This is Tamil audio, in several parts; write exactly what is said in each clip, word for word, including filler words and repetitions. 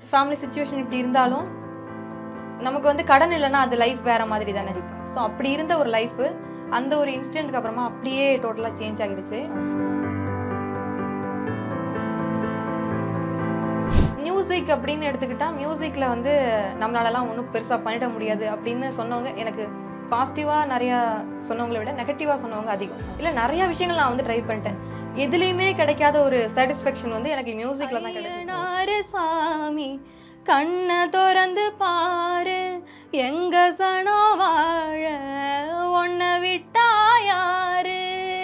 ஃபேமிலி சிச்சுவேஷன் இப்படி இருந்தாலும் நமக்கு வந்து கடன் இல்லைன்னா அது லைஃப் வேற மாதிரி தானே. ஸோ அப்படி இருந்த ஒரு லைஃப் அந்த ஒரு இன்சிடென்ட்க்கு அப்புறமா அப்படியே டோட்டலா சேஞ்ச் ஆகிடுச்சு. மியூசிக் அப்படின்னு எடுத்துக்கிட்டா மியூசிக்ல வந்து நம்மளாலலாம் ஒன்றும் பெருசா பண்ணிட முடியாது அப்படின்னு சொன்னவங்க எனக்கு பாசிட்டிவா நிறைய சொன்னவங்களை விட நெகட்டிவா சொன்னவங்க அதிகம். இல்லை நிறைய விஷயங்கள் நான் வந்து ட்ரை பண்ணிட்டேன். எதுலையுமே கிடைக்காத ஒரு சாட்டிஸ்ஃபேக்ஷன் வந்து எனக்கு மியூசிக்ல தான் கிடைச்சது. சாமி கண்ணை திறந்து பாரு எங்க சனோ வாழ ஒன்ன விட்டா யாரு.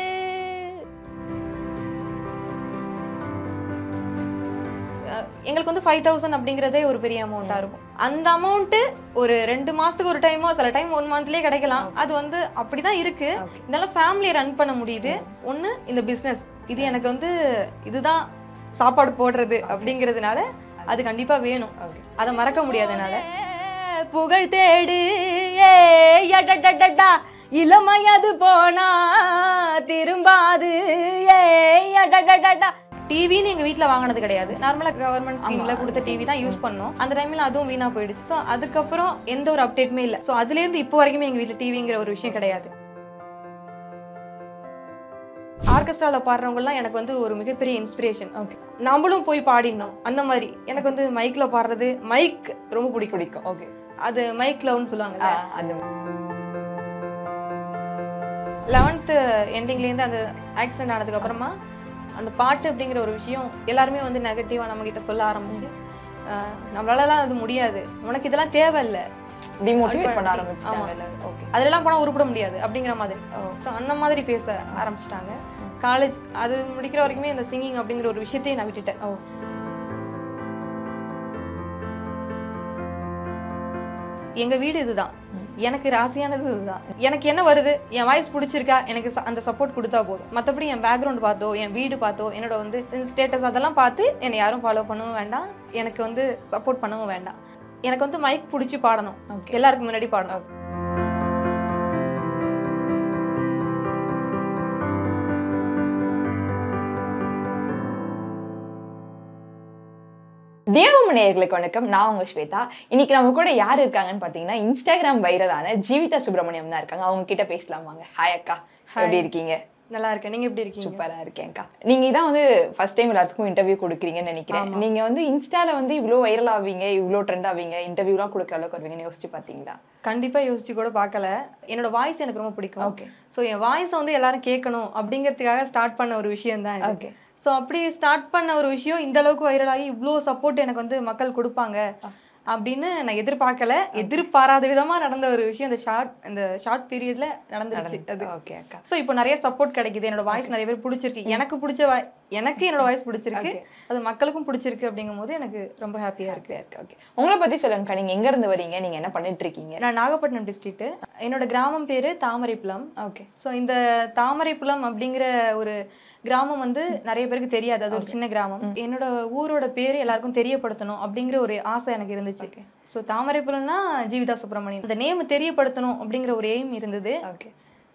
எங்களுக்கு வந்து ஃபைவ் தௌசண்ட் அப்படிங்கிறதே ஒரு பெரிய அமௌண்ட்டாக இருக்கும். அந்த அமௌண்ட்டு ஒரு ரெண்டு மாதத்துக்கு ஒரு டைமோ சில டைம் ஒன் மந்த்லேயே கிடைக்கலாம். அது வந்து அப்படி தான் இருக்குது. இதெல்லாம் ஃபேமிலியை ரன் பண்ண முடியுது. ஒன்று இந்த பிஸ்னஸ் இது எனக்கு வந்து இதுதான் சாப்பாடு போடுறது அப்படிங்கிறதுனால அது கண்டிப்பா வேணும். அதை மறக்க முடியாதனால புகழ் தேடு இளமையாது போனா திரும்பாது. டிவின்னு எங்க வீட்டுல வாங்கினது கிடையாது. நார்மலா கவர்மெண்ட் ஸ்கீம்ல கொடுத்த டிவி தான் யூஸ் பண்ணோம். அந்த டைம்ல அதுவும் வீணா போயிடுச்சு. ஸோ அதுக்கப்புறம் எந்த ஒரு அப்டேட்டுமே இல்லை. ஸோ அதுல இருந்து இப்போ வரைக்குமே எங்க வீட்டுல டிவிங்கிற ஒரு விஷயம் கிடையாது. ஆர்கெஸ்ட்ரால பாடுறவங்கலாம் எனக்கு வந்து ஒரு மிகப்பெரிய இன்ஸ்பிரேஷன். ஓகே, நம்மளும் போய் பாடினோம் அந்த மாதிரி. எனக்கு வந்து மைக்ல பாடுறது மைக் ரொம்ப பிடிக்கும் பிடிக்கும் ஓகே, அது மைக் லவ்னு சொல்லுவாங்க. அந்த லெவன்த்து எண்டிங்லேருந்து அந்த ஆக்சிடென்ட் ஆனதுக்கு அப்புறமா அந்த பாட்டு அப்படிங்கிற ஒரு விஷயம் எல்லாருமே வந்து நெகட்டிவா நம்ம கிட்ட சொல்ல ஆரம்பிச்சு, நம்மளாலலாம் அது முடியாது, உனக்கு இதெல்லாம் தேவையில்லை, டிமோட்டிவேட் பண்ண ஆரம்பிச்சிட்டாங்க. ஓகே, அதெல்லாம் போனா உருப்பட முடியாது அப்படிங்கிற மாதிரி. ஸோ அந்த மாதிரி பேச ஆரம்பிச்சிட்டாங்க. காலேஜ் அது முடிக்கிற வரைக்குமே இந்த சிங்கிங் அப்படிங்கிற ஒரு விஷயத்தையும் நான் விட்டுட்டேன். எங்க வீடு இதுதான், எனக்கு ராசியானது இதுதான். எனக்கு என்ன வருது, என் வாய்ஸ் பிடிச்சிருக்கா, எனக்கு அந்த சப்போர்ட் கொடுத்தா போதும். மற்றபடி என் பேக்ரவுண்ட் பார்த்தோ என் வீடு பார்த்தோ என்னோட வந்து ஸ்டேட்டஸ் அதெல்லாம் பார்த்து என்னை யாரும் ஃபாலோ பண்ணவும் வேண்டாம், எனக்கு வந்து சப்போர்ட் பண்ணவும் வேண்டாம். எனக்கு வந்து மைக் பிடிச்சி பாடணும், எல்லாருக்கும் முன்னாடி பாடணும். தேவம் நேயர்களுக்கு வணக்கம், நான் உங்க ஸ்வேதா. இன்னைக்கு நம்ம கூட யார் இருக்காங்கன்னு பாத்தீங்கன்னா இன்ஸ்டாகிராம் வைரலான ஜீவிதா சுப்ரமணியம் தான் இருக்காங்க. அவங்க கிட்ட பேசலாம் வாங்க. ஹாய் அக்கா, எப்படி இருக்கீங்க? நல்லா இருக்கேன், நீங்க எப்படி இருக்கீங்க? சூப்பரா இருக்கேன்க்கா. நீங்க இதான் வந்து ஃபர்ஸ்ட் டைம் எல்லாத்துக்கும் இன்டர்வியூ கொடுக்குறீங்கன்னு நினைக்கிறேன். நீங்க வந்து இன்ஸ்டால வந்து இவ்வளோ வைரல் ஆவீங்க, இவ்வளோ ட்ரெண்ட் ஆவீங்க, இன்டர்வியூலாம் கொடுக்குற அளவுக்கு வருவீங்கன்னு யோசிச்சு பாத்தீங்களா? கண்டிப்பா யோசிச்சு கூட பார்க்கல. என்னோட வாய்ஸ் எனக்கு ரொம்ப பிடிக்கும். ஓகே, ஸோ என் வாய்ஸை வந்து எல்லாரும் கேட்கணும் அப்படிங்கிறதுக்காக ஸ்டார்ட் பண்ண ஒரு விஷயம் தான். ஓகே, ஸோ அப்படி ஸ்டார்ட் பண்ண ஒரு விஷயம் இந்த அளவுக்கு வைரலாகி இவ்வளோ சப்போர்ட் எனக்கு வந்து மக்கள் கொடுப்பாங்க அப்படின்னு நான் எதிர்பார்க்கல. எதிர்பாராத விதமா நடந்த ஒரு விஷயம் இந்த ஷார்ட் இந்த ஷார்ட் பீரியட்ல நடந்துருச்சு அது. ஓகே அக்கா, ஸோ இப்போ நிறைய சப்போர்ட் கிடைக்குது. என்னோட வாய்ஸ் நிறைய பேர் பிடிச்சிருக்கு, எனக்கு பிடிச்ச வாய் எனக்கு என்னோட வாய்ஸ் பிடிச்சிருக்கு, அது மக்களுக்கும் பிடிச்சிருக்கு. அப்படிங்கும் போது எனக்கு ரொம்ப ஹாப்பியா இருக்கு. ஓகே, உங்களை பத்தி சொல்லுங்கக்கா. நீங்க எங்க இருந்து வரீங்க, நீங்க என்ன பண்ணிட்டு இருக்கீங்க? நான் நாகப்பட்டினம் டிஸ்ட்ரிக்ட், என்னோட கிராமம் பேரு தாமரைப்புலம். ஓகே, ஸோ இந்த தாமரைப்புலம் அப்படிங்கிற ஒரு கிராமம் வந்து நிறைய பேருக்கு தெரியாது, அது ஒரு சின்ன கிராமம். என்னோட ஊரோட பேரு எல்லாருக்கும் தெரியப்படுத்தணும் அப்படிங்கிற ஒரு ஆசை எனக்கு இருந்துச்சு. ஸோ தாமரைப்புலம்னா ஜீவிதா சுப்ரமணியம், அந்த நேம் தெரியப்படுத்தணும் அப்படிங்கிற ஒரு எய்ம் இருந்தது. ஓகே,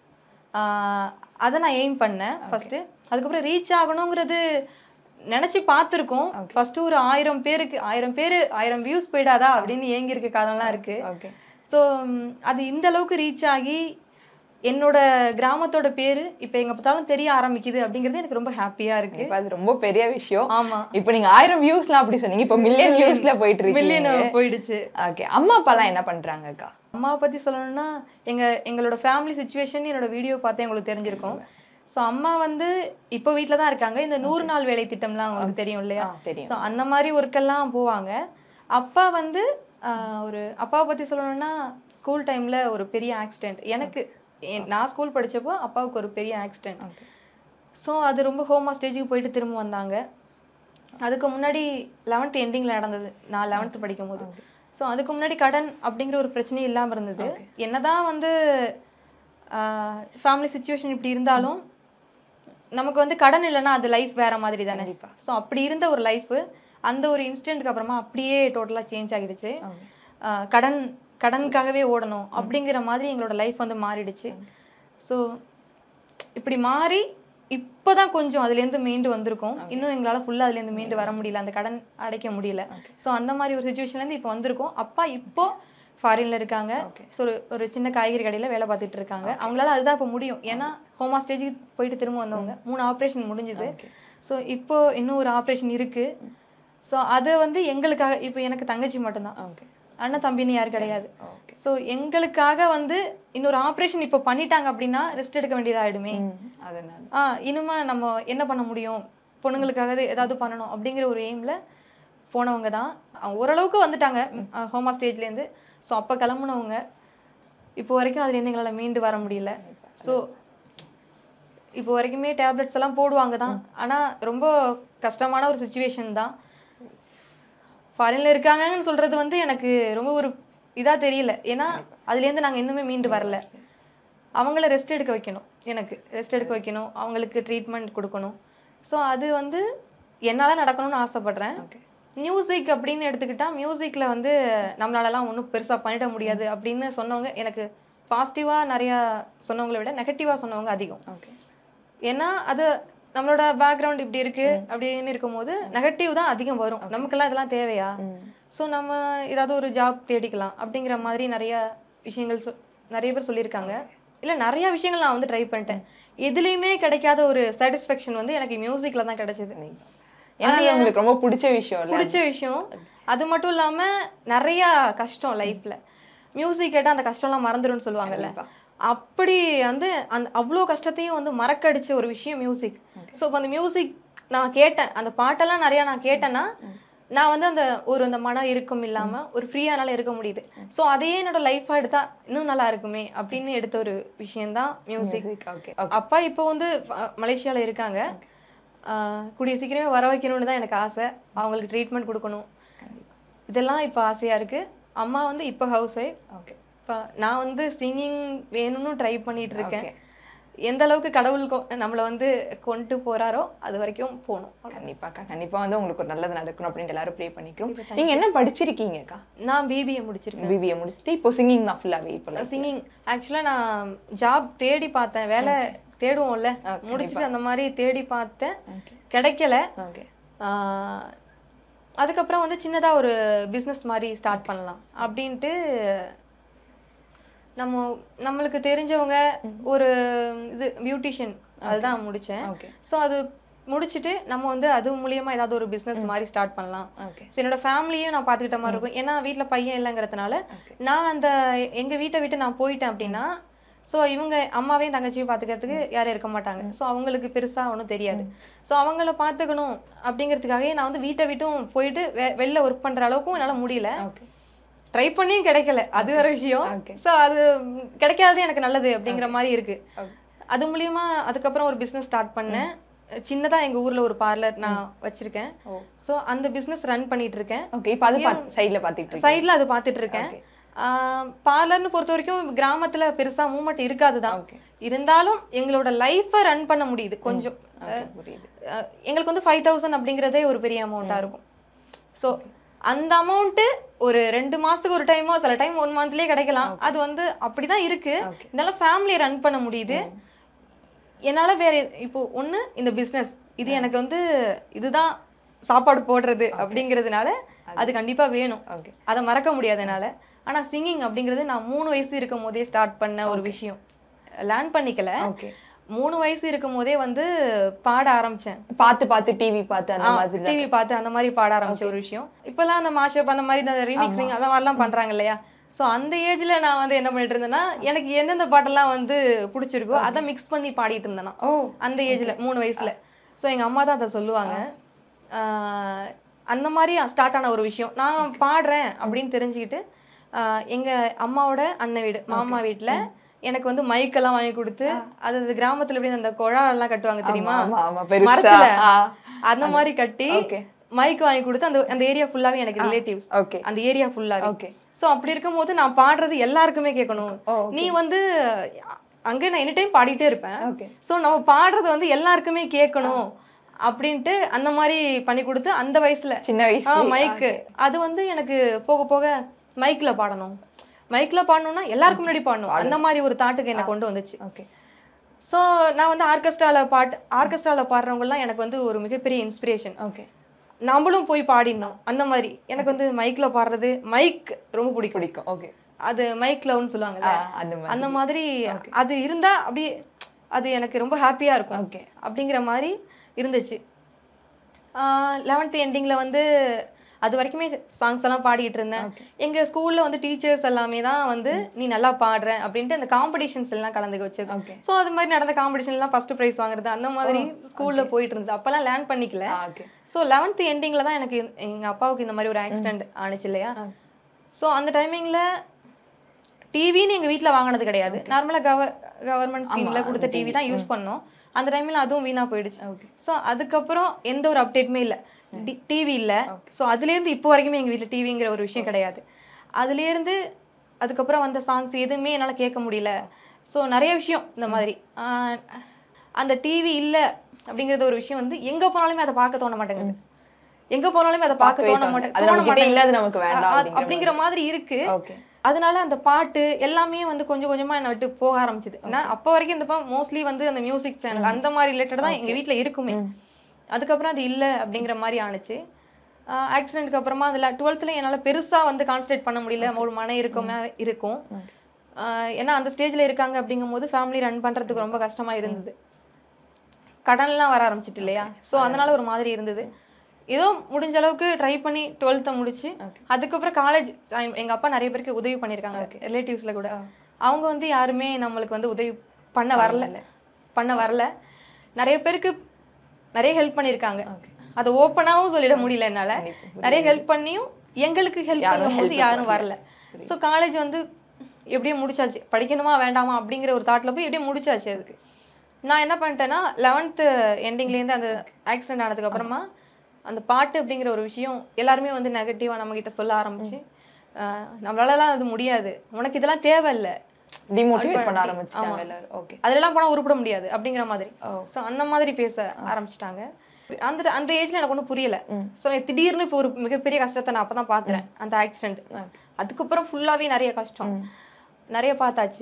அதை நான் எய்ம் பண்ணேன் ஃபர்ஸ்ட். அதுக்கப்புறம் ரீச் ஆகணுங்கிறது நினைச்சு பார்த்துருக்கோம். ஃபர்ஸ்ட் ஒரு ஆயிரம் பேருக்கு ஆயிரம் பேரு ஆயிரம் வியூஸ் போயிடாதா அப்படின்னு ஏங்கி இருக்க காலம்லாம் இருக்கு. ஸோ அது இந்த அளவுக்கு ரீச் ஆகி என்னோட கிராமத்தோட பேரு இப்ப எங்க பார்த்தாலும் தெரிய ஆரம்பிக்குது அப்படிங்கிறது எனக்கு ரொம்ப ஹாப்பியா இருக்கு. அது ரொம்ப பெரிய விஷயம். ஆமா, இப்போ நீங்க ஆயிரம் வியூஸ்லாம் அப்படி சொன்னீங்க, இப்போ மில்லியன் வியூஸ்ல போயிட்டு இருக்கு. மில்லியன் போயிடுச்சு. ஓகே, அம்மா அப்பாலாம் என்ன பண்றாங்கக்கா? அம்மாவை பத்தி சொல்லணும்னா எங்க எங்களோட ஃபேமிலி சிச்சுவேஷன் என்னோட வீடியோ பார்த்தே உங்களுக்கு தெரிஞ்சிருக்கும். ஸோ அம்மா வந்து இப்போ வீட்டில் தான் இருக்காங்க. இந்த நூறு நாள் வேலை திட்டம்லாம் உங்களுக்கு தெரியும் இல்லையா? ஸோ அந்த மாதிரி ஒர்க்கெல்லாம் போவாங்க. அப்பா வந்து ஒரு அப்பாவை பற்றி சொல்லணும்னா ஸ்கூல் டைமில் ஒரு பெரிய ஆக்சிடென்ட், எனக்கு நான் ஸ்கூல் படித்தப்போ அப்பாவுக்கு ஒரு பெரிய ஆக்சிடென்ட். ஸோ அது ரொம்ப ஹோமா ஸ்டேஜுக்கு போயிட்டு திரும்ப வந்தாங்க. அதுக்கு முன்னாடி லெவன்த் எண்டிங்கில் நடந்தது, நான் லெவன்த்து படிக்கும் போது. ஸோ அதுக்கு முன்னாடி கடன் அப்படிங்கிற ஒரு பிரச்சனையும் இல்லாமல் இருந்தது. என்னதான் வந்து ஃபேமிலி சிச்சுவேஷன் இப்படி இருந்தாலும் நமக்கு வந்து கடன் இல்லைன்னா அது லைஃப் வேற மாதிரி தானே. ஸோ அப்படி இருந்த ஒரு லைஃப் அந்த ஒரு இன்சிடென்ட்க்கு அப்புறமா அப்படியே டோட்டலாக சேஞ்ச் ஆகிடுச்சு. கடன் கடனுக்காகவே ஓடணும் அப்படிங்கிற மாதிரி எங்களோட லைஃப் வந்து மாறிடுச்சு. ஸோ இப்படி மாறி இப்போதான் கொஞ்சம் அதுலேருந்து மீண்டு வந்திருக்கோம். இன்னும் எங்களால் ஃபுல்லாக அதுலேருந்து மீண்டு வர முடியல, அந்த கடன் அடைக்க முடியல. ஸோ அந்த மாதிரி ஒரு சுச்சுவேஷன்லேருந்து இப்போ வந்திருக்கோம். அப்பா இப்போ ஃபாரின்ல இருக்காங்க. ஸோ ஒரு சின்ன காய்கறி கடையில் வேலை பார்த்துட்டு இருக்காங்க. அவங்களால அதுதான் இப்போ முடியும். ஏன்னா ஹோமா ஸ்டேஜுக்கு போயிட்டு திரும்ப வந்தவங்க. மூணு ஆப்ரேஷன் முடிஞ்சுது. ஸோ இப்போ இன்னும் ஒரு ஆப்ரேஷன் இருக்கு. ஸோ அது வந்து எங்களுக்காக, இப்போ எனக்கு தங்கச்சி மட்டும்தான், அண்ணன் தம்பின்னு யாரும் கிடையாது. ஸோ எங்களுக்காக வந்து இன்னொரு ஆப்ரேஷன் இப்போ பண்ணிட்டாங்க அப்படின்னா ரெஸ்ட் எடுக்க வேண்டியதாகிடுமே. ஆ இனிமே நம்ம என்ன பண்ண முடியும், பொண்ணுங்களுக்காக ஏதாவது பண்ணணும் அப்படிங்கிற ஒரு எய்மில் போனவங்க தான். அவங்க ஓரளவுக்கு வந்துட்டாங்க ஹோமா ஸ்டேஜ்லேருந்து. ஸோ அப்போ கிளம்புனவங்க இப்போ வரைக்கும் அதுலேருந்து எங்களால் மீண்டு வர முடியல. ஸோ இப்போ வரைக்குமே டேப்லெட்ஸ் எல்லாம் போடுவாங்க தான். ஆனால் ரொம்ப கஷ்டமான ஒரு சுச்சுவேஷன் தான். ஃபாரின்ல இருக்காங்கன்னு சொல்கிறது வந்து எனக்கு ரொம்ப ஒரு இதாக தெரியல. ஏன்னா அதுலேருந்து நாங்கள் இன்னுமே மீண்டு வரல. அவங்கள ரெஸ்ட் எடுக்க வைக்கணும், எனக்கு ரெஸ்ட் எடுக்க வைக்கணும், அவங்களுக்கு ட்ரீட்மெண்ட் கொடுக்கணும். ஸோ அது வந்து என்னால் நடக்கணும்னு ஆசைப்பட்றேன். மியூசிக் அப்படின்னு எடுத்துக்கிட்டால் மியூசிக்கில் வந்து நம்மளாலலாம் ஒன்றும் பெருசாக பண்ணிட முடியாது அப்படின்னு சொன்னவங்க எனக்கு பாசிட்டிவாக நிறையா சொன்னவங்களை விட நெகட்டிவாக சொன்னவங்க அதிகம். ஏன்னா அது நம்மளோட பேக்ரவுண்ட் இப்படி இருக்கு அப்படின்னு இருக்கும்போது நெகட்டிவ் தான் அதிகம் வரும். நமக்கெல்லாம் இதெல்லாம் தேவையா, ஸோ நம்ம ஏதாவது ஒரு ஜாப் தேடிக்கலாம் அப்படிங்கிற மாதிரி நிறைய விஷயங்கள் சொ நிறைய பேர் சொல்லியிருக்காங்க. இல்லை நிறைய விஷயங்கள் நான் வந்து ட்ரை பண்ணிட்டேன். எதுலேயுமே கிடைக்காத ஒரு சாட்டிஸ்ஃபேக்ஷன் வந்து எனக்கு மியூசிக்கில் தான் கிடைச்சிது. ஏன்னா எனக்கு ரொம்ப பிடிச்ச விஷயம் பிடிச்ச விஷயம் அது மட்டும் இல்லாமல் நிறையா கஷ்டம் லைஃப்பில் மியூசிக் கேட்டால் அந்த கஷ்டம்லாம் மறந்துடும்னு சொல்லுவாங்கல்ல, அப்படி வந்து அந்த அவ்வளோ கஷ்டத்தையும் வந்து மறக்கடிச்ச ஒரு விஷயம் மியூசிக். ஸோ இப்போ அந்த மியூசிக் நான் கேட்டேன், அந்த பாட்டெல்லாம் நிறையா நான் கேட்டேன்னா நான் வந்து அந்த ஒரு அந்த மன இருக்கும் இல்லாமல் ஒரு ஃப்ரீயாக என்னால் இருக்க முடியுது. ஸோ அதையே என்னோட லைஃபாக எடுத்தா இன்னும் நல்லா இருக்குமே அப்படின்னு எடுத்த ஒரு விஷயந்தான் மியூசிக். அப்பா இப்போ வந்து மலேசியாவில் இருக்காங்க. கூடிய சீக்கிரமே வர வைக்கணும்னு தான் எனக்கு ஆசை. அவங்களுக்கு ட்ரீட்மெண்ட் கொடுக்கணும், இதெல்லாம் இப்போ ஆசையாக இருக்குது. அம்மா வந்து இப்போ ஹவுஸ் ஒய்ஃப். ஓகே, இப்போ நான் வந்து சிங்கிங் வேணும்னு ட்ரை பண்ணிட்டு இருக்கேன். எந்த அளவுக்கு கடவுள் நம்மளை வந்து கொண்டு போறாரோ அது வரைக்கும் போகணும். கண்டிப்பாக்கா, கண்டிப்பாக வந்து உங்களுக்கு ஒரு நல்லது நடக்கணும் அப்படின்ட்டு எல்லாரும் ப்ரே பண்ணிக்கிறோம். நீங்கள் என்ன படிச்சிருக்கீங்கக்கா? நான் பிபிஏ முடிச்சிருக்கேன். பிபிஏ முடிச்சுட்டு இப்போ சிங்கிங் தான் ஃபுல்லாகவே? இப்போ சிங்கிங் ஆக்சுவலாக நான் ஜாப் தேடி பார்த்தேன், வேலை தேடுவோம்ல, முடிச்சுட்டு அந்த மாதிரி தேடி பார்த்தேன், கிடைக்கல. ஓகே, அதுக்கப்புறம் வந்து சின்னதாக ஒரு பிஸ்னஸ் மாதிரி ஸ்டார்ட் பண்ணலாம் அப்படின்ட்டு நம்ம நம்மளுக்கு தெரிஞ்சவங்க ஒரு இது பியூட்டிஷியன் அதுதான் முடித்தேன். ஸோ அது முடிச்சுட்டு நம்ம வந்து அது மூலியமாக ஏதாவது ஒரு பிஸ்னஸ் மாதிரி ஸ்டார்ட் பண்ணலாம். ஸோ என்னோட ஃபேமிலியும் நான் பார்த்துக்கிட்ட மாதிரி இருக்கும். ஏன்னா வீட்டில் பையன் இல்லைங்கிறதுனால நான் அந்த எங்கள் வீட்டை விட்டு நான் போயிட்டேன் அப்படின்னா ஸோ இவங்க அம்மாவையும் தங்கச்சியும் பார்த்துக்கிறதுக்கு யாரும் இருக்க மாட்டாங்க. ஸோ அவங்களுக்கு பெருசாக ஒன்றும் தெரியாது. ஸோ அவங்கள பார்த்துக்கணும் அப்படிங்கிறதுக்காகவே நான் வந்து வீட்டை விட்டும் போயிட்டு வெ வெளில ஒர்க் பண்ணுற அளவுக்கும் என்னால் முடியல. ட்ரை பண்ணியும் கிடைக்கல, அது வேற விஷயம். ஸோ அது கிடைக்காதது எனக்கு நல்லது அப்படிங்கிற மாதிரி இருக்கு. அது மூலியமா அதுக்கப்புறம் ஒரு பிஸ்னஸ் ஸ்டார்ட் பண்ணேன். சின்னதாக எங்கள் ஊரில் ஒரு பார்லர் நான் வச்சிருக்கேன். ஸோ அந்த பிஸ்னஸ் ரன் பண்ணிட்டு இருக்கேன். ஓகே, இப்போ அது சைடில் பார்த்துட்டு சைடில் அது பார்த்துட்டு இருக்கேன். பார்லர்னு பொறுத்த வரைக்கும் கிராமத்தில் பெருசாக மூவ்மெண்ட் இருக்காது தான், இருந்தாலும் எங்களோட லைஃப்பை ரன் பண்ண முடியுது கொஞ்சம். எங்களுக்கு வந்து ஃபைவ் தௌசண்ட் அப்படிங்கிறதே ஒரு பெரிய அமௌண்ட்டாக இருக்கும். ஸோ அந்த அமௌண்ட்டு ஒரு ரெண்டு மாதத்துக்கு ஒரு டைமோ சில டைம் ஒன் மந்த்லேயே கிடைக்கலாம். அது வந்து அப்படி தான் இருக்குது. இதெல்லாம் ஃபேமிலியை ரன் பண்ண முடியுது என்னால். வேறு இப்போ ஒன்று இந்த பிஸ்னஸ், இது எனக்கு வந்து இதுதான் சாப்பாடு போடுறது அப்படிங்கிறதுனால அது கண்டிப்பாக வேணும், அதை மறக்க முடியாது என்னால். ஆனால் சிங்கிங் அப்படிங்கிறது நான் மூணு வயசு இருக்கும் போதே ஸ்டார்ட் பண்ண ஒரு விஷயம். லேர்ன் பண்ணிக்கல, மூணு வயசு இருக்கும் போதே வந்து பாட ஆரம்பிச்சேன். பார்த்து பார்த்து டிவி பார்த்து அந்த மாதிரி டிவி பார்த்து அந்த மாதிரி பாட ஆரம்பிச்ச ஒரு விஷயம். இப்போல்லாம் அந்த மாஷப் அந்த மாதிரி இந்த ரீமிக்ஸிங் அந்த மாதிரிலாம் பண்ணுறாங்க இல்லையா. ஸோ அந்த ஏஜில் நான் வந்து என்ன பண்ணிட்டு இருந்தேன்னா எனக்கு எந்தெந்த பாட்டெல்லாம் வந்து பிடிச்சிருக்கோ அதை மிக்ஸ் பண்ணி பாடிட்டு இருந்தேன்னா அந்த ஏஜில் மூணு வயசில். ஸோ எங்கள் அம்மா தான் அதை சொல்லுவாங்க. அந்த மாதிரி ஸ்டார்ட் ஆன ஒரு விஷயம். நான் பாடுறேன் அப்படின்னு தெரிஞ்சுக்கிட்டு எங்கள் அம்மாவோட அண்ணன் வீடு மாமா வீட்டில் எனக்கு வந்து மைக்கெல்லாம் வாங்கி கொடுத்து, அது கிராமத்துல எப்படி அந்த குழாலாம் கட்டுவாங்க தெரியுமா, மரத்துல அந்த மாதிரி கட்டி மைக் வாங்கி கொடுத்து அந்த அந்த ஏரியா ஃபுல்லாவே எனக்கு ரிலேட்டிவ்ஸ், அந்த ஏரியா ஃபுல்லாவே. ஸோ அப்படி இருக்கும் போது நான் பாடுறது எல்லாருக்குமே கேட்கணும். நீ வந்து அங்கே நான் எனி டைம் பாடிட்டே இருப்பேன். ஸோ நம்ம பாடுறது வந்து எல்லாருக்குமே கேட்கணும் அப்படின்ட்டு அந்த மாதிரி பண்ணி கொடுத்து அந்த வயசுல சின்ன வயசு மைக்கு அது வந்து எனக்கு போக போக மைக்ல பாடணும் மைக்ல பாடணும்னா எல்லாருக்கும் முன்னாடி பாடணும் அந்த மாதிரி ஒரு தாட்டுக்கு என்ன கொண்டு வந்துச்சு. ஓகே, ஸோ நான் வந்து ஆர்கெஸ்ட்ராவில் பாட்டு ஆர்கெஸ்ட்ராவில் பாடுறவங்கலாம் எனக்கு வந்து ஒரு மிகப்பெரிய இன்ஸ்பிரேஷன். ஓகே. நம்மளும் போய் பாடினோம் அந்த மாதிரி. எனக்கு வந்து மைக்கில் பாடுறது, மைக் ரொம்ப பிடிக்கும் பிடிக்கும். ஓகே. அது மைக் லவ்னு சொல்லுவாங்கல்ல, அந்த மாதிரி அது இருந்தா அப்படியே அது எனக்கு ரொம்ப ஹாப்பியா இருக்கும். ஓகே. அப்படிங்கிற மாதிரி இருந்துச்சு. லெவன்த் எண்டிங்ல வந்து அது வரைக்குமே சாங்ஸ் எல்லாம் பாடிட்டு இருந்தேன். எங்க ஸ்கூல்ல வந்து டீச்சர்ஸ் எல்லாமே தான் வந்து நீ நல்லா பாடுற அப்படின்ட்டு அந்த காம்படிஷன்ஸ் எல்லாம் கலந்துக்க வச்சது. ஸோ அது மாதிரி நடந்த காம்படிஷன் எல்லாம் ஃபர்ஸ்ட் ப்ரைஸ் வாங்குறது அந்த மாதிரி ஸ்கூல்ல போயிட்டு இருந்தது. அப்பெல்லாம் லேர்ன் பண்ணிக்கல. ஸோ லெவன்த் எண்டிங்ல தான் எனக்கு எங்க அப்பாவுக்கு இந்த மாதிரி ஒரு ஆக்சிடென்ட் ஆனிச்சு இல்லையா. ஸோ அந்த டைமிங்ல டிவின்னு எங்க வீட்டில் வாங்கினது கிடையாது. நார்மலாக கவ கவர்மெண்ட் ஸ்கீம்ல கொடுத்த டிவி தான் யூஸ் பண்ணோம். அந்த டைமில் அதுவும் வீணா போயிடுச்சு. ஸோ அதுக்கப்புறம் எந்த ஒரு அப்டேட்டுமே இல்லை, டிவி இல்லை. ஸோ அதுலேருந்து இப்போ வரைக்குமே எங்கள் வீட்டில் டிவிங்கிற ஒரு விஷயம் கிடையாது. அதுலேருந்து அதுக்கப்புறம் வந்த சாங்ஸ் எதுவுமே என்னால் கேட்க முடியல. ஸோ நிறைய விஷயம் இந்த மாதிரி அந்த டிவி இல்லை அப்படிங்கிறது ஒரு விஷயம் வந்து எங்கே போனாலுமே அதை பார்க்க தோண மாட்டேங்குது. எங்க போனாலுமே அதை பார்க்க தோண மாட்டேங்குது அப்படிங்கிற மாதிரி இருக்கு. அதனால அந்த பாட்டு எல்லாமே வந்து கொஞ்சம் கொஞ்சமா என்னை விட்டு போக ஆரம்பிச்சது. ஏன்னா அப்போ வரைக்கும் இந்த மோஸ்ட்லி வந்து அந்த மியூசிக் சேனல் அந்த மாதிரி ரிலேட்டட் தான் எங்க வீட்டுல இருக்குமே. அதுக்கப்புறம் அது இல்லை அப்படிங்கிற மாதிரி ஆனிச்சு. ஆக்சிடென்ட்க்கு அப்புறமா அதில் டுவெல்த்தில் என்னால் பெருசாக வந்து கான்சன்ட்ரேட் பண்ண முடியல. ஒரு மன இருக்குமே இருக்கும். ஏன்னா அந்த ஸ்டேஜில் இருக்காங்க அப்படிங்கும் போது ஃபேமிலி ரன் பண்ணுறதுக்கு ரொம்ப கஷ்டமாக இருந்தது. கடன்லாம் வர ஆரம்பிச்சிட்டு இல்லையா. ஸோ அதனால ஒரு மாதிரி இருந்தது. ஏதோ முடிஞ்ச அளவுக்கு ட்ரை பண்ணி டுவெல்த்தை முடிச்சு அதுக்கப்புறம் காலேஜ் எங்கள் அப்பா நிறைய பேருக்கு உதவி பண்ணியிருக்காங்க ரிலேட்டிவ்ஸில் கூட. அவங்க வந்து யாருமே நம்மளுக்கு வந்து உதவி பண்ண வரல பண்ண வரல நிறைய பேருக்கு நிறைய ஹெல்ப் பண்ணியிருக்காங்க. அதை ஓப்பனாகவும் சொல்லிட முடியல என்னால். நிறைய ஹெல்ப் பண்ணியும் எங்களுக்கு ஹெல்ப் பண்ணும்போது யாரும் வரல. ஸோ காலேஜ் வந்து எப்படியோ முடிச்சாச்சு. படிக்கணுமா வேண்டாமா அப்படிங்கிற ஒரு தாட்டில் போய் எப்படியும் முடிச்சாச்சு. அதுக்கு நான் என்ன பண்ணிட்டேன்னா லெவன்த்து எண்டிங்லேருந்து அந்த ஆக்சிடென்ட் ஆனதுக்கப்புறமா அந்த பாட்டு அப்படிங்கிற ஒரு விஷயம் எல்லாருமே வந்து நெகட்டிவாக நம்மக்கிட்ட சொல்ல ஆரம்பிச்சு நம்மளாலலாம் அது முடியாது, உனக்கு இதெல்லாம் தேவையில்லை, டிமோட்டிவேட் பண்ண ஆரம்பிச்சிட்டாங்க எல்லாரும். ஓகே. அதெல்லாம் போனால் உருப்பட முடியாது அப்படிங்கிற மாதிரி. ஸோ அந்த மாதிரி பேச ஆரம்பிச்சிட்டாங்க. அந்த அந்த ஏஜ்ல எனக்கு ஒன்றும் புரியல. ஸோ திடீர்னு இப்போ ஒரு மிகப்பெரிய கஷ்டத்தை நான் அப்போ தான் பார்க்குறேன் அந்த ஆக்சிடென்ட். அதுக்கப்புறம் ஃபுல்லாகவே நிறைய கஷ்டம் நிறைய பார்த்தாச்சு.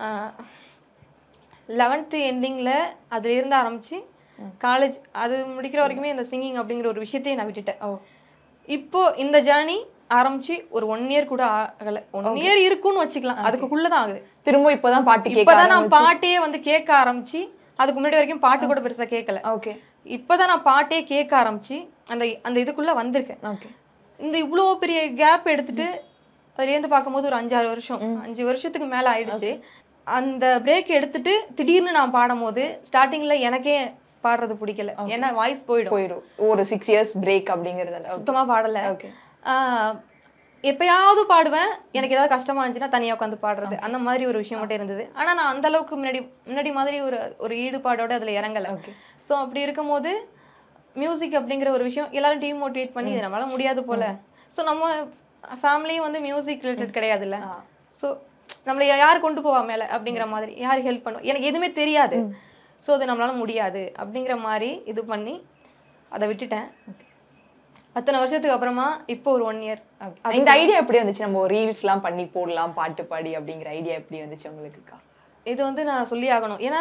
லெவன்த்து எண்டிங்கில் அதுல இருந்து ஆரம்பிச்சு காலேஜ் அது முடிக்கிற வரைக்குமே இந்த சிங்கிங் அப்படிங்கிற ஒரு விஷயத்தையே நான் விட்டுட்டேன். இப்போ இந்த ஜேர்னி ஆரம்பிச்சு ஒரு ஒன் இயர் கூட ஆகல. ஒன் இயர் இருக்குன்னு வச்சுக்கலாம், அதுக்குள்ளதான் ஆகுது. திரும்ப இப்போதான் பாட்டு இப்போதான் நான் பாட்டே வந்து கேட்க ஆரம்பிச்சு. அதுக்கு முன்னாடி வரைக்கும் பாட்டு கூட பெருசா கேட்கல. ஓகே. இப்போதான் நான் பாட்டே கேட்க ஆரம்பிச்சு அந்த அந்த இதுக்குள்ள வந்திருக்கேன். ஓகே. இந்த இவ்வளோ பெரிய கேப் எடுத்துட்டு அதுலேருந்து பார்க்கும்போது ஒரு அஞ்சாறு வருஷம் அஞ்சு வருஷத்துக்கு மேல ஆயிடுச்சு. அந்த பிரேக் எடுத்துட்டு திடீர்னு நான் பாடும் போது ஸ்டார்டிங்ல எனக்கே பாடுறது பிடிக்கல. ஏன்னா வாய்ஸ் போயிடும் போயிடும் ஒரு சிக்ஸ் இயர்ஸ் பிரேக் அப்படிங்கிறதால சுத்தமா பாடல. எப்பயாவது பாடுவேன், எனக்கு ஏதாவது கஷ்டமா இருந்துச்சுன்னா தனியாக உட்காந்து பாடுறது அந்த மாதிரி ஒரு விஷயம் மட்டும் இருந்தது. ஆனா நான் அந்த அளவுக்கு முன்னாடி முன்னாடி மாதிரி ஒரு ஒரு ஈடுபாடோட அதுல இறங்கலை. ஸோ அப்படி இருக்கும் போது மியூசிக் அப்படிங்கிற ஒரு விஷயம் எல்லாரும் டிமோட்டிவேட் பண்ணி இது நம்மளால முடியாது போல. ஸோ நம்ம ஃபேமிலியும் வந்து மியூசிக் ரிலேட்டட் கிடையாதுல்ல. ஸோ நம்மளை யார் கொண்டு போவா மேலே அப்படிங்கிற மாதிரி, யார் ஹெல்ப் பண்ணுவோம், எனக்கு எதுவுமே தெரியாது. ஸோ அது நம்மளால முடியாது அப்படிங்கிற மாதிரி இது பண்ணி அதை விட்டுட்டேன். அத்தனை வருஷத்துக்கு அப்புறமா இப்போ ஒரு ஒன் இயர். இந்த ஐடியா எப்படி வந்துச்சு? நம்ம ரீல்ஸ்லாம் பண்ணி போடலாம் பாட்டு பாடி அப்படிங்கிற ஐடியா எப்படி வந்துச்சு உங்களுக்குக்கா? இது வந்து நான் சொல்லி ஆகணும். ஏன்னா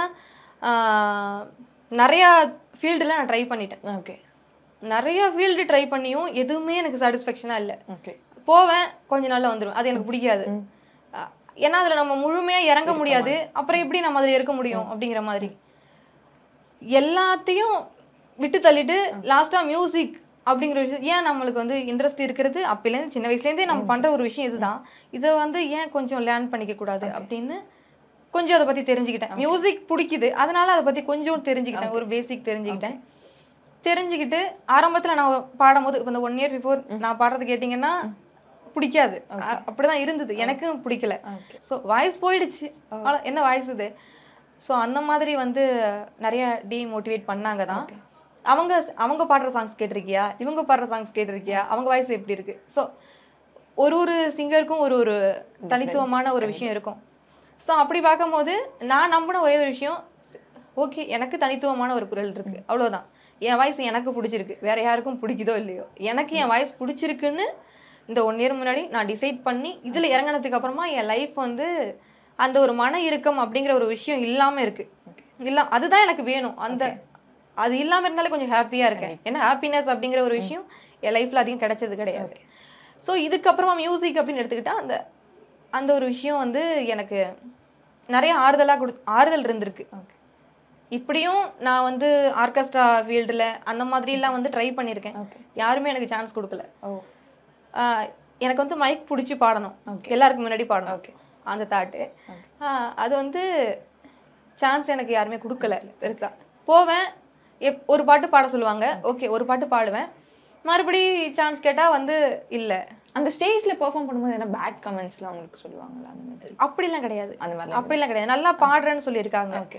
நிறையா ஃபீல்டில் நான் ட்ரை பண்ணிட்டேன். ஓகே. நிறையா ஃபீல்டு ட்ரை பண்ணியும் எதுவுமே எனக்கு சாட்டிஸ்ஃபேக்ஷனாக இல்லை. ஓகே. போவேன், கொஞ்ச நாளில் வந்துடுவேன், அது எனக்கு பிடிக்காது. ஏன்னா அதில் நம்ம முழுமையாக இறங்க முடியாது, அப்புறம் எப்படி நம்ம அதில் இருக்க முடியும் அப்படிங்கிற மாதிரி எல்லாத்தையும் விட்டு தள்ளிட்டு லாஸ்ட்டாக மியூசிக் அப்படிங்கிற விஷயம் ஏன் நம்மளுக்கு வந்து இன்ட்ரெஸ்ட் இருக்கிறது அப்போலேருந்து சின்ன வயசுலேருந்தே நம்ம பண்ணுற ஒரு விஷயம் இதுதான். இதை வந்து ஏன் கொஞ்சம் லேர்ன் பண்ணிக்க கூடாது அப்படின்னு கொஞ்சம் அதை பற்றி தெரிஞ்சுக்கிட்டேன். மியூசிக் பிடிக்குது, அதனால அதை பற்றி கொஞ்சம் தெரிஞ்சுக்கிட்டேன், ஒரு பேசிக் தெரிஞ்சுக்கிட்டேன். தெரிஞ்சுக்கிட்டு ஆரம்பத்தில் நான் பாடும்போது இப்போ இந்த ஒன் இயர் பிஃபோர் நான் பாடுறது கேட்டிங்கன்னா பிடிக்காது, அப்படிதான் இருந்தது, எனக்கும் பிடிக்கல. ஸோ வாய்ஸ் போயிடுச்சு, என்ன வாய்ஸ் இது. ஸோ அந்த மாதிரி வந்து நிறைய டிமோட்டிவேட் பண்ணாங்க தான். அவங்க அவங்க பாடுற சாங்ஸ் கேட்டிருக்கியா, இவங்க பாடுற சாங்ஸ் கேட்டிருக்கியா, அவங்க வாய்ஸ் எப்படி இருக்கு. ஸோ ஒரு ஒரு சிங்கருக்கும் ஒரு ஒரு தனித்துவமான ஒரு விஷயம் இருக்கும். ஸோ அப்படி பார்க்கும்போது நான் நம்பின ஒரே ஒரு விஷயம், ஓகே எனக்கு தனித்துவமான ஒரு குரல் இருக்கு, அவ்வளோதான். என் வாய்ஸ் எனக்கு பிடிச்சிருக்கு, வேற யாருக்கும் பிடிக்குதோ இல்லையோ, எனக்கு என் வாய்ஸ் பிடிச்சிருக்குன்னு இந்த ஒன் இயர் முன்னாடி நான் டிசைட் பண்ணி இதில் இறங்கினதுக்கு அப்புறமா என் லைஃப் வந்து அந்த ஒரு மன இறுக்கம் அப்படிங்கிற ஒரு விஷயம் இல்லாமல் இருக்கு. இல்ல அதுதான் எனக்கு வேணும். அந்த அது இல்லாம இருந்தாலே கொஞ்சம் ஹாப்பியா இருக்கேன். ஏன்னா ஹாப்பினஸ் அப்படிங்கிற ஒரு விஷயம் என் லைஃப்ல அதிகம் கிடைச்சது கிடையாது. ஸோ இதுக்கப்புறமா மியூசிக் அப்படின்னு எடுத்துக்கிட்டா அந்த அந்த ஒரு விஷயம் வந்து எனக்கு நிறைய ஆறுதலாக கொடு ஆறுதல் இருந்திருக்கு. இப்படியும் நான் வந்து ஆர்கெஸ்ட்ரா ஃபீல்டில் அந்த மாதிரிலாம் வந்து ட்ரை பண்ணியிருக்கேன். யாருமே எனக்கு சான்ஸ் கொடுக்கல. எனக்கு வந்து மைக் பிடிச்சி பாடணும், எல்லாருக்கும் முன்னாடி பாடணும், ஓகே அந்த தாட்டு. அது வந்து சான்ஸ் எனக்கு யாருமே கொடுக்கல பெருசா. போவேன், எப் ஒரு பாட்டு பாட சொல்லுவாங்க, ஓகே ஒரு பாட்டு பாடுவேன், மறுபடி சான்ஸ் கேட்டா வந்து இல்ல. அந்த ஸ்டேஜ்ல பெர்ஃபார்ம் பண்ணும்போது என்ன பேட் கமெண்ட்ஸ்லாம் உங்களுக்கு சொல்லுவாங்களா? அந்த மாதிரி அப்படிலாம் கிடையாது. அந்த மாதிரி அப்படிலாம் கிடையாது. நல்லா பாடுறேன்னு சொல்லியிருக்காங்க. ஓகே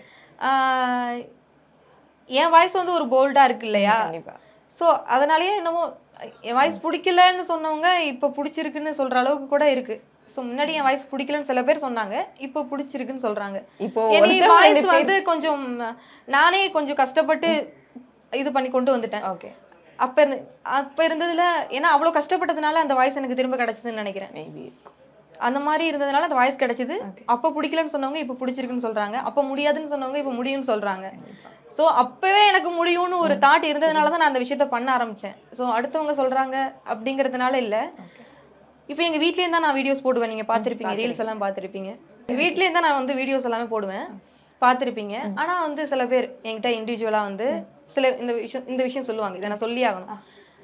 என் வாய்ஸ் வந்து ஒரு போல்டா இருக்கு இல்லையா? கண்டிப்பா. ஸோ அதனாலயே என்னமோ என் வாய்ஸ் பிடிக்கலன்னு சொன்னவங்க இப்போ பிடிச்சிருக்குன்னு சொல்ற அளவுக்கு கூட இருக்கு. ஸோ முன்னாடி என் வாய்ஸ் பிடிக்கலன்னு சில பேர் சொன்னாங்க, இப்போ பிடிச்சிருக்குன்னு சொல்றாங்க. இப்போ வாய்ஸ் வந்து கொஞ்சம் நானே கொஞ்சம் கஷ்டப்பட்டு இது பண்ணி கொண்டு வந்துட்டேன். ஓகே. அப்ப இருந்து அப்ப இருந்ததுல ஏன்னா அவ்வளவு கஷ்டப்பட்டதுனால அந்த வாய்ஸ் எனக்கு திரும்ப கிடைச்சதுன்னு நினைக்கிறேன். மேபி அந்த மாதிரி இருந்ததுனால அந்த வாய்ஸ் கிடைச்சது. அப்ப பிடிக்கலன்னு சொன்னவங்க இப்ப பிடிச்சிருக்குன்னு சொல்றாங்க, அப்ப முடியாதுன்னு சொன்னவங்க இப்ப முடியும்னு சொல்றாங்க. ஸோ அப்பவே எனக்கு முடியும்னு ஒரு தாட் இருந்ததுனால தான் நான் அந்த விஷயத்த பண்ண ஆரம்பிச்சேன். ஸோ அடுத்தவங்க சொல்றாங்க அப்படிங்கிறதுனால இல்ல. இப்போ எங்க வீட்லயே தான் நான் வீடியோஸ் போடுவேன், நீங்க பார்த்திருப்பீங்க, ரீல்ஸ் எல்லாம் பார்த்திருப்பீங்க. வீட்லயே தான் நான் வந்து வீடியோஸ் எல்லாமே போடுவேன், பார்த்திருப்பீங்க. ஆனா வந்து சில பேர் என்கிட்ட இண்டிவிஜுவலா வந்து சில இந்த விஷயம் இந்த விஷயம் சொல்லுவாங்க, இதை நான் சொல்லி ஆகணும்.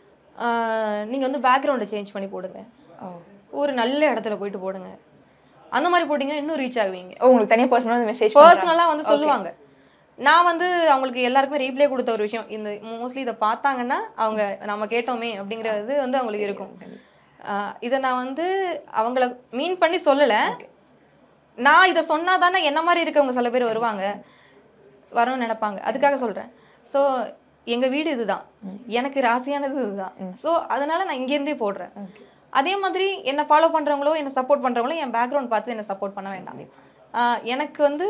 நீங்க வந்து பேக்ரவுண்டை சேஞ்ச் பண்ணி போடுங்க, ஒரு நல்ல இடத்துல போயிட்டு போடுங்க, அந்த மாதிரி போட்டிங்கன்னா இன்னும் ரீச் ஆகுவீங்க. உங்களுக்கு தனியாக பர்சனலாக மெசேஜ் பர்சனலாக வந்து சொல்லுவாங்க. நான் வந்து அவங்களுக்கு எல்லாருக்குமே ரீப்ளே கொடுத்த ஒரு விஷயம், இந்த மோஸ்ட்லி இதை பார்த்தாங்கன்னா அவங்க நம்ம கேட்டோமே அப்படிங்கிறது வந்து அவங்களுக்கு இருக்கும். இதை நான் வந்து அவங்கள மீன் பண்ணி சொல்லலை, நான் இதை சொன்னா தானே என்ன மாதிரி இருக்கவங்க சில பேர் வருவாங்க, வரணும்னு நினைப்பாங்க, அதுக்காக சொல்கிறேன். ஸோ எங்கள் வீடு இதுதான், எனக்கு ராசியானது இதுதான். ஸோ அதனால நான் இங்கேருந்தே போடுறேன். அதே மாதிரி என்னை ஃபாலோ பண்ணுறவங்களோ என்னை சப்போர்ட் பண்ணுறவங்களோ என் பேக்ரவுண்ட் பார்த்து என்னை சப்போர்ட் பண்ண வேண்டாம். எனக்கு வந்து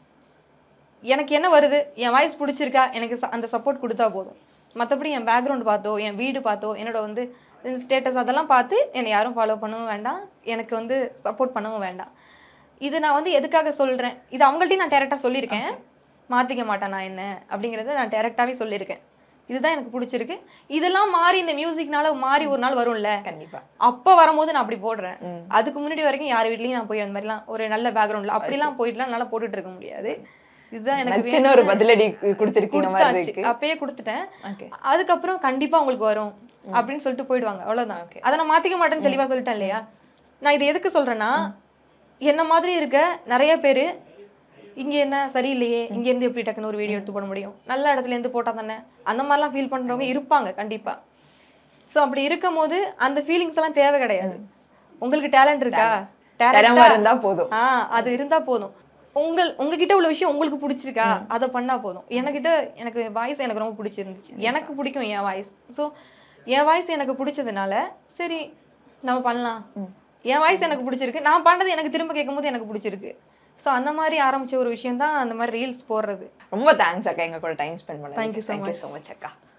எனக்கு என்ன வருது, என் வாய்ஸ் பிடிச்சிருக்கா, எனக்கு அந்த சப்போர்ட் கொடுத்தா போதும். மற்றபடி என் பேக்ரவுண்ட் பார்த்தோ என் வீடு பார்த்தோ என்னோட வந்து ஸ்டேட்டஸ் அதெல்லாம் பார்த்து என்னை யாரும் ஃபாலோ பண்ணவும் வேண்டாம், எனக்கு வந்து சப்போர்ட் பண்ணவும் வேண்டாம். இது நான் வந்து எதுக்காக சொல்கிறேன், இது அவங்கள்ட்டையும் நான் டேரெக்டாக சொல்லியிருக்கேன், மாற்றிக்க மாட்டேன் நான் என்ன அப்படிங்கிறத நான் டேரெக்டாகவே சொல்லியிருக்கேன். இதுதான் எனக்கு பிடிச்சிருக்கு. இதெல்லாம் மாறி இந்த மியூசிக்னால மாறி ஒரு நாள் வரும்ல, கண்டிப்பா அப்போ வரும்போது நான் அப்படி போடுறேன். அதுக்கு முன்னாடி வரைக்கும் யார் வீட்லையும் நான் போய் அந்த மாதிரிலாம் ஒரு நல்ல பேக்ரவுண்டில் அப்படிலாம் போயிட்டுலாம் நல்லா போட்டுட்டு இருக்க முடியாது. இதுதான் எனக்கு சின்ன ஒரு பதிலடி கொடுத்துருக்கீங்க மாதிரி இருக்கு. அப்பயே கொடுத்துட்டேன். அதுக்கப்புறம் கண்டிப்பா உங்களுக்கு வரும் அப்படின்னு சொல்லிட்டு போயிடுவாங்க, அவ்வளவுதான். அதை நான் மாத்திக்க மாட்டேன்னு தெளிவா சொல்லிட்டேன் இல்லையா? நான் இது எதுக்கு சொல்றேன்னா, என்ன மாதிரி இருக்க நிறைய பேரு இங்க என்ன சரியில்லையே, இங்க இருந்து எப்படி டக்குன்னு ஒரு வீடியோ எடுத்து போட முடியும், நல்ல இடத்துல இருந்து போட்டா தானே, அந்த மாதிரிலாம் ஃபீல் பண்றவங்க இருப்பாங்க கண்டிப்பா. ஸோ அப்படி இருக்கும் போது அந்த ஃபீலிங்ஸ் எல்லாம் தேவை கிடையாது. உங்களுக்கு டேலண்ட் இருக்கா, டேலண்ட் இருந்தா போதும், ஆஹ் அது இருந்தா போதும். உங்கள் உங்ககிட்ட உள்ள விஷயம் உங்களுக்கு பிடிச்சிருக்கா, அதை பண்ணா போதும். எனக்கிட்ட எனக்கு வாய்ஸ் எனக்கு ரொம்ப பிடிச்சிருந்துச்சு, எனக்கு பிடிக்கும் என் வாய்ஸ். ஸோ என் வாய்ஸ் எனக்கு பிடிச்சதுனால சரி நம்ம பண்ணலாம். என் வாய்ஸ் எனக்கு பிடிச்சிருக்கு, நான் பண்ணது எனக்கு திரும்ப கேட்கும் போது எனக்கு பிடிச்சிருக்கு. ஸோ அந்த மாதிரி ஆரம்பிச்ச ஒரு விஷயம் தான் அந்த மாதிரி ரீல்ஸ் போடுறது. ரொம்ப தேங்க்ஸ் அக்கா, எங்க கூட டைம் ஸ்பெண்ட் பண்ண. தேங்க்யூ ஸோ மச் அக்கா.